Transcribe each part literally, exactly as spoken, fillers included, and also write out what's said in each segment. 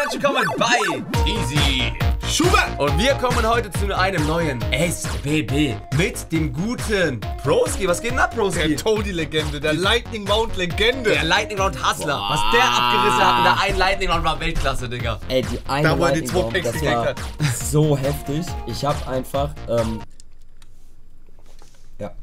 herzlich willkommen bei Easy Schubert. Und wir kommen heute zu einem neuen S B B mit dem guten Broski. Was geht denn ab, Broski? Der Toadie-Legende, der Lightning Round-Legende. Der Lightning Round Hustler. Boah. Was der abgerissen hat in der einen Lightning Round war Weltklasse, Digga. Ey, die eine da, wo er die Lightning zwei Packs das gekriegt war hat. so heftig. Ich hab einfach, ähm... Ja.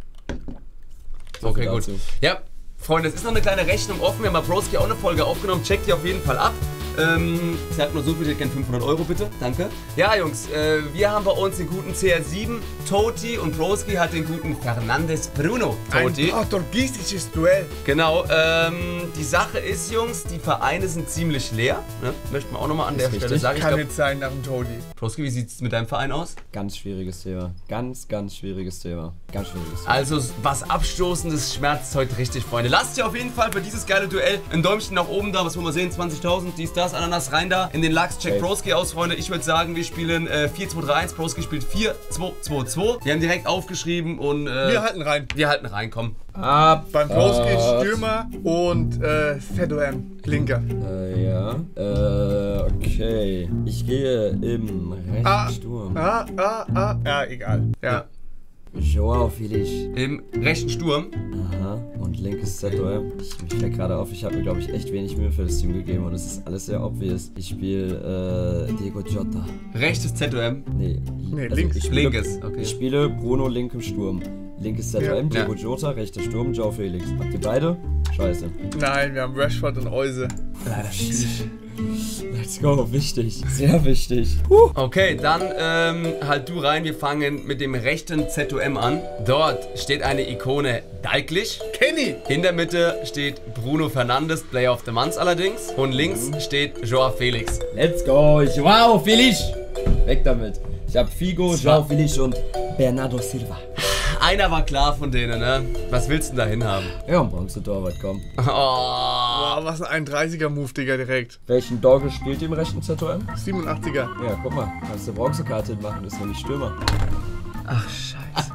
So okay, viel gut. dazu. Ja, Freunde, es ist noch eine kleine Rechnung offen. Wir haben bei Broski auch eine Folge aufgenommen. Checkt die auf jeden Fall ab. Ähm, sagt nur so bitte, gerne fünfhundert Euro bitte, danke. Ja Jungs, äh, wir haben bei uns den guten C R sieben, Toti, und Broski hat den guten Fernandes Bruno. Toti. Ein portugiesisches Duell. Genau, ähm, die Sache ist, Jungs, die Vereine sind ziemlich leer, ne? Möchte man auch nochmal an der Ist Stelle richtig. sagen. Ich Kann glaub, nicht sein nach dem Toadie. Broski, wie sieht es mit deinem Verein aus? Ganz schwieriges Thema. Ganz, ganz schwieriges Thema. Ganz schwieriges Thema. Also, was Abstoßendes schmerzt heute richtig, Freunde. Lasst ihr auf jeden Fall für dieses geile Duell ein Däumchen nach oben da, was wollen wir sehen, zwanzigtausend, dies, das, Ananas, rein da. In den Lachs, check Broski aus, Freunde. Ich würde sagen, wir spielen äh, vier zwei drei eins. Broski spielt vier zwei zwei zwei. Wir haben direkt aufgeschrieben und äh, Wir halten rein. wir halten rein, komm. Ab. Beim Broski Stürmer und äh, Fedorem Linker. Äh, ja. Äh, okay. Ich gehe im rechten Ah, Sturm. ah, ah, ah. Ja, egal. Ja. Joao Felix. Im rechten Sturm. Aha. Und linkes Z O M. Ich, mich fällt gerade auf, ich habe mir, glaube ich, echt wenig Mühe für das Team gegeben und es ist alles sehr obvious. Ich spiele äh, Diego Jota. Rechtes Z O M. Nee, Nee, also links. Ich spiele, Linkes, okay. Ich spiele Bruno link im Sturm. Linkes Z O M, Ja. Diego Jota, rechter Sturm, Joao Felix. Habt ihr beide? Scheiße. Nein, wir haben Rashford und Euse. Leider nicht. Let's go, wichtig. Sehr wichtig. Okay, dann ähm, halt du rein. Wir fangen mit dem rechten Z O M an. Dort steht eine Ikone Dalglish. Kenny! In der Mitte steht Bruno Fernandes, Player of the Month allerdings. Und links steht Joao Felix. Let's go, Joao Felix. Weg damit. Ich habe Figo, Joao Felix und Bernardo Silva. Einer war klar von denen, ne? Was willst du denn da hinhaben? Ja, und Bronze-Torwart, komm. Oh. Boah, was ein einunddreißiger-Move, Digga, direkt. Welchen Dogge spielt ihr im rechten Z O M? siebenundachtziger. Ja, guck mal. Kannst du Bronzekarte hinmachen, ist nämlich Stürmer. Ach, scheiße.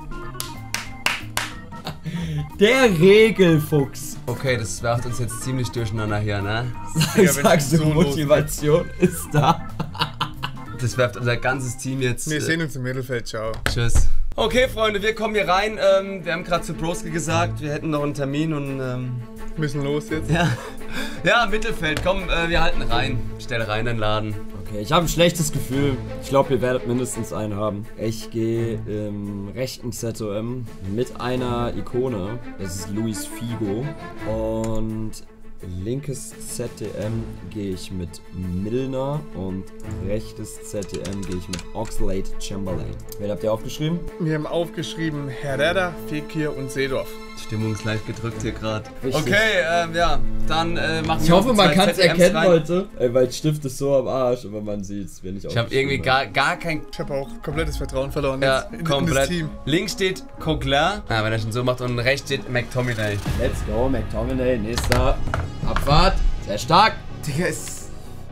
Der Regelfuchs. Okay, das werft uns jetzt ziemlich durcheinander hier, ne? wenn Sagst du, es so Motivation ist da. Das werft unser ganzes Team jetzt. Wir äh, sehen uns im Mittelfeld, ciao. Tschüss. Okay, Freunde, wir kommen hier rein. Ähm, wir haben gerade zu Broski gesagt, wir hätten noch einen Termin und ähm, Müssen los jetzt. ja. Ja, Mittelfeld, komm, äh, wir halten rein. Stell rein den Laden. Okay, ich habe ein schlechtes Gefühl. Ich glaube, ihr werdet mindestens einen haben. Ich gehe im rechten Z O M mit einer Ikone. Das ist Luis Figo. Und linkes Z D M gehe ich mit Milner und rechtes Z D M gehe ich mit Oxlade Chamberlain. Wen habt ihr aufgeschrieben? Wir haben aufgeschrieben Herrera, Fekir und Seedorf. Die Stimmung ist leicht gedrückt hier gerade. Richtig. Okay, ähm, ja, dann äh, machen wir Ich hoffe, noch man zwei kann es Z D Ms erkennen, rein. Leute. Ey, weil Stift ist so am Arsch, aber man sieht es, wenn ich Ich habe irgendwie gar, gar kein... Ich habe auch komplettes Vertrauen verloren Ja, jetzt in, in komplett. das Team. Links steht Coquelin, ah, wenn er schon so macht, und rechts steht McTominay. Let's go, McTominay, nächster. Abfahrt, sehr stark. Digga, ist...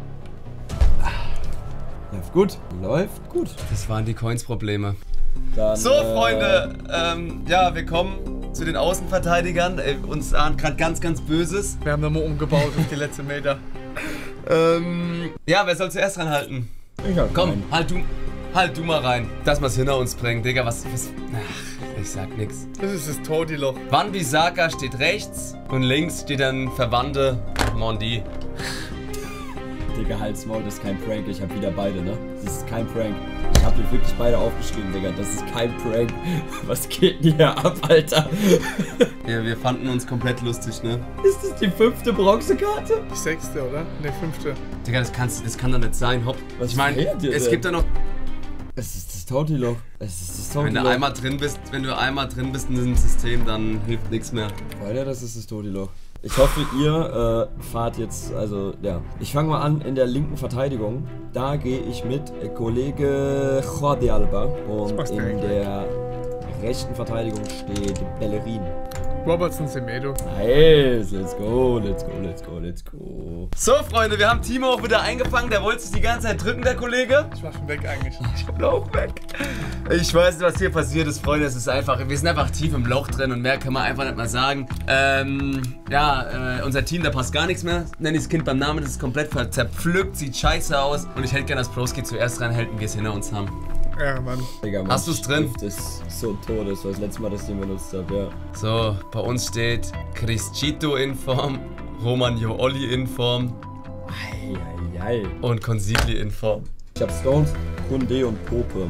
Läuft gut, läuft gut. Das waren die Coins-Probleme. Dann, So, äh, Freunde, ähm, ja, wir kommen zu den Außenverteidigern. Äh, uns ahnt gerade ganz, ganz Böses. Wir haben nochmal umgebaut auf die letzten Meter. Ähm, ja, wer soll zuerst ranhalten? Ich hab Komm, keinen. halt du, halt du mal rein. Dass wir's hinter uns bringen, Digga, was, was, ach, ich sag nix. Das ist das Toadie-Loch. Wan Bissaka steht rechts und links steht dann Verwandte Mondi. Digga, Halsmaul, das ist kein Prank. Ich hab wieder beide, ne? Das ist kein Prank. Ich hab dir wirklich beide aufgeschrieben, Digga. Das ist kein Prank. Was geht denn hier ab, Alter? Ja, wir fanden uns komplett lustig, ne? Ist das die fünfte Bronzekarte? Die sechste, oder? Ne, fünfte. Digga, das, kannst, das kann doch nicht sein, hopp. Was Ich meine, fehlt dir es denn? gibt da noch... Es ist das Toadie-Loch. Es ist das Wenn du Toadie-Loch. einmal drin bist, wenn du einmal drin bist in diesem System, dann hilft nichts mehr. Alter, das ist das Toadie-Loch. Ich hoffe, ihr äh, fahrt jetzt, also, ja. Ich fange mal an in der linken Verteidigung. Da gehe ich mit äh, Kollege Jordi Alba. Und passt in direkt. der rechten Verteidigung steht Bellerin. Robertson Semedo. Nice, let's go, let's go, let's go, let's go. So, Freunde, wir haben Timo auch wieder eingefangen. Der wollte sich die ganze Zeit drücken, der Kollege. Ich war schon weg eigentlich. Ich bin auch weg. Ich weiß nicht, was hier passiert ist, Freunde. Es ist einfach, wir sind einfach tief im Loch drin und mehr kann man einfach nicht mal sagen. Ähm, ja, äh, unser Team, da passt gar nichts mehr. Nenn ich das Kind beim Namen, das ist komplett zerpflückt, sieht scheiße aus. Und ich hätte gerne, dass Broski zuerst reinhält und wir es hinter uns haben. Ja, Mann. Digga, Mann, Hast du's drin? Das ist so tot, das war das letzte Mal, dass ich den benutzt habe, ja. So, bei uns steht Criscito in Form, Roman Jooli in Form Eieiei. und Consigli in Form. Ich hab Stones, Kunde und Pope.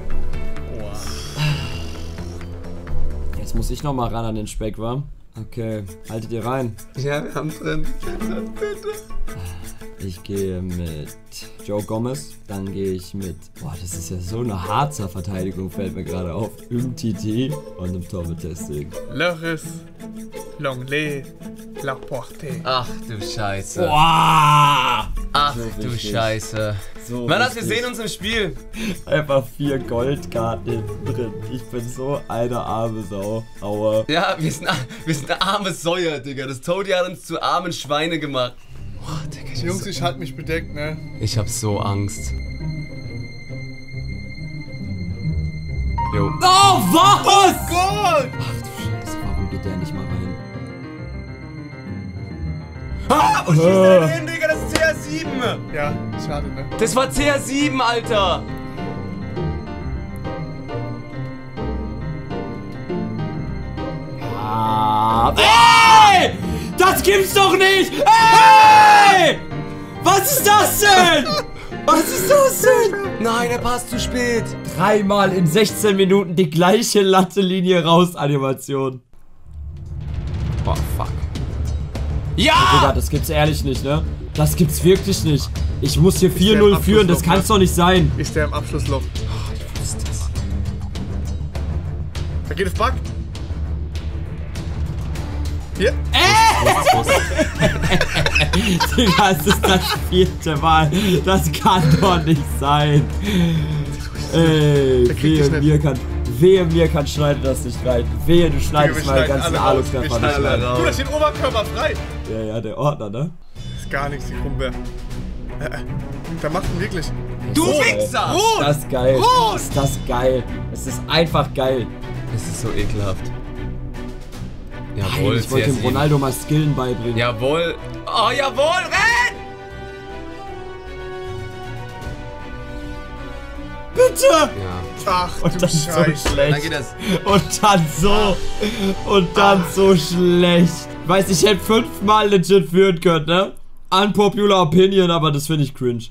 Jetzt muss ich noch mal ran an den Speck, wa? Okay, haltet ihr rein. Ja, wir haben drin. Bitte, bitte. Ich gehe mit Joe Gomez, dann gehe ich mit, boah, das ist ja so eine Harzer Verteidigung, fällt mir gerade auf. Im T T und im Tor mit Testing. Loris, Longley, Laporte. Ach du Scheiße. Boah! Ach So du wichtig. Scheiße. So Mann, das, wir wichtig. sehen uns im Spiel. Einfach vier Goldkarten hinten drin. Ich bin so eine arme Sau. Aua. Ja, wir sind, wir sind eine arme Säue, Digga. Das Toadie hat uns zu armen Schweine gemacht. Boah, Digga, ich Jungs, ich halte mich bedeckt, ne? Ich hab so Angst. Jo. Oh, was? Gott! Ach du Scheiße, warum geht der nicht mal rein? Ah, wo schießt der denn hin, Digga? Das ist C R sieben. Ja, schade, ne? Das war C R sieben, Alter. Ah, ey! Das gibt's doch nicht! Ey! Was ist das denn? Was ist das denn? Nein, er passt zu spät. Dreimal in sechzehn Minuten die gleiche Latte-Linie raus Animation. Oh, fuck. Digga, Ja! das gibt's ehrlich nicht, ne? Das gibt's wirklich nicht. Ich muss hier vier der null im führen, das Abschlussloch, kann's doch nicht sein. Ist der im Abschlussloch. Was ist das? Da geht es Back. Hier. Digga, es ist das vierte Mal. Das kann doch nicht sein. Ey, Der kriegt dich wehe nicht. mir kann, wehe mir kann Schneider das nicht rein. Wehe, du schneidest wir meinen schneiden ganzen alle raus. Aluskörper Wir nicht schneiden rein. alle raus. Du, da steht Oberkörper frei. Ja, ja, der Ordner, ne? Ist gar nichts, die Krummbeer. Äh, äh, da macht ihn wirklich. Du So, Wichser! Ist das geil. Rot! Ist das geil. Es ist einfach geil. Das ist so ekelhaft. Nein, Jawohl, ich wollte dem C R sieben. Ronaldo mal Skillen beibringen. Jawohl. Oh, jawohl, renn! Bitte! Ja. Ach Und du dann so Scheiße. schlecht. Dann geht das. Und dann so. Und dann so schlecht. Weiß, ich hätte fünfmal legit führen können, ne? Unpopular Opinion, aber das finde ich cringe.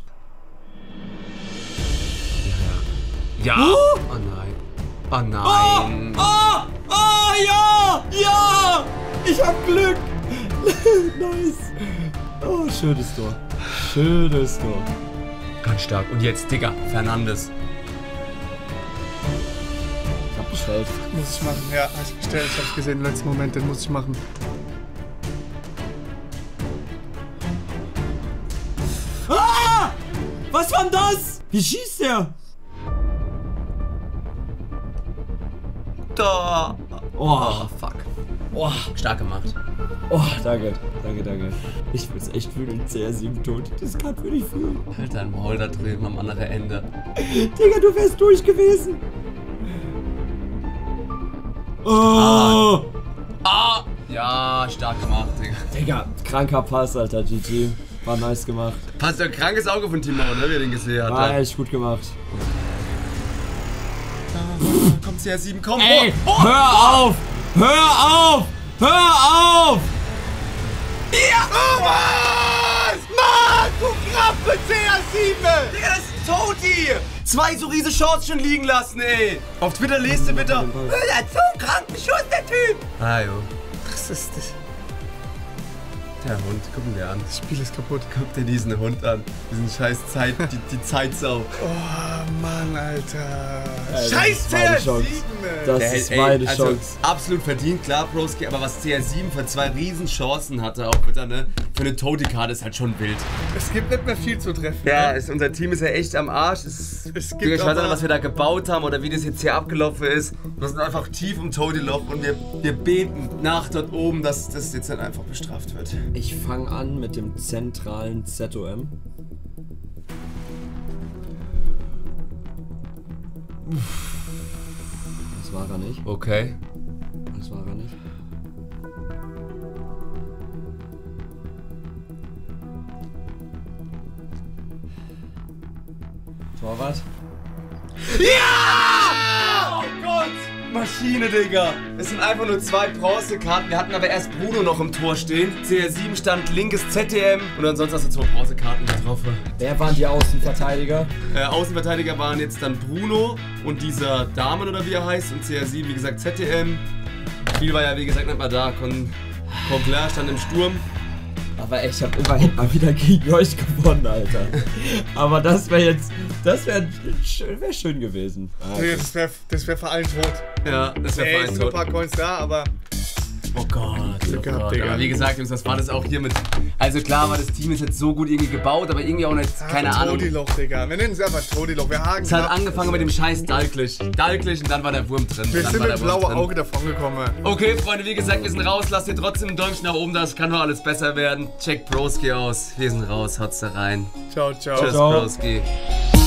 Ja. Oh nein. Oh nein. Oh! Oh, ja! Ja! Ich hab Glück! Nice. Oh, schönes Tor. Schönes Tor. Ganz stark. Und jetzt, Digga, Fernandes. Ich hab bestellt. Muss ich machen. Ja, hab ich bestellt. Ich hab's gesehen im letzten Moment. Den muss ich machen. Ah! Was war denn das? Wie schießt der? Da. Oh, Oh, fuck. oh, Stark gemacht. oh, danke, danke, danke. Ich will's echt fühlen, C R sieben tot. Das kann für dich fühlen. Halt dein Maul da drüben am anderen Ende. Digga, du wärst durch gewesen. Oh! Ah! Ja, stark gemacht, Digga. Digga, kranker Pass, Alter, G G. War nice gemacht. Passt ein krankes Auge von Timo, ne, wie er den gesehen hat. War echt gut gemacht. Komm, C R sieben, komm. Ey, Oh, oh. hör auf! Hör auf! Hör auf! Ja! Oh, was? Mann, du Krabbe, C R sieben! Digga, das ist Toadie! Zwei so riese Shorts schon liegen lassen, ey! Auf Twitter lest du bitte. Der hat so einen kranken Schuss, der Typ! Ah, jo. Das ist das. Der Hund, guck ihn dir an. Das Spiel ist kaputt. Guck dir diesen Hund an. Diesen scheiß Zeit, die, die Zeitsau. Oh Mann, Alter. Ey, Scheiß das war eine C R Chance. sieben, Das Der ist hält- meine also, Chance. absolut verdient, klar, Broski, aber was C R sieben für zwei riesen Chancen hatte, auch wieder, ne? Für eine Toadie-Karte ist halt schon wild. Es gibt nicht mehr viel zu treffen. Ja, ne? ist, unser Team ist ja echt am Arsch. Es, Es gibt ich weiß aber- nicht, was wir da gebaut haben oder wie das jetzt hier abgelaufen ist. Wir sind einfach tief im Toadie-Loch und wir, wir beten nach dort oben, dass das jetzt dann einfach bestraft wird. Ich fange an mit dem zentralen Z O M. Das war er nicht. Okay. Das war er nicht. Torwart. Ja! Oh Gott! Maschine, Digga. Es sind einfach nur zwei Bronzekarten. Wir hatten aber erst Bruno noch im Tor stehen. C R sieben stand linkes Z D M und ansonsten hast du zwei Bronzekarten getroffen. Wer waren die Außenverteidiger? Äh, Außenverteidiger waren jetzt dann Bruno und dieser Damen oder wie er heißt und C R sieben, wie gesagt, Z D M. Viel war ja, wie gesagt, nicht mal da. Con Conclair stand im Sturm. Aber ich habe immerhin mal wieder gegen euch gewonnen, Alter. Aber das wäre jetzt, das wäre wär schön gewesen. Nee, das wäre das wär für allen tot. Ja, das wäre Ey, fein. es sind nur ein paar Coins da, aber Oh Gott, oh gehabt, Gott. Digga. Aber wie gesagt, Jungs, das war das auch hier mit. Also klar war das Team ist jetzt so gut irgendwie gebaut, aber irgendwie auch nicht, keine Ahnung. Toadie-Loch, Digga. Wir nennen es einfach Toadie-Loch. Wir haken Es hat ab. angefangen mit dem scheiß Dalklich. Dalklich und dann war der Wurm drin. Wir dann sind war mit der dem Wurm blauen drin. Auge davon gekommen. Okay, Freunde, wie gesagt, wir sind raus. Lasst ihr trotzdem ein Däumchen nach oben da. Es kann nur alles besser werden. Checkt Broski aus. Wir sind raus. Haut's da rein. Ciao, ciao. Tschüss, Ciao. Broski.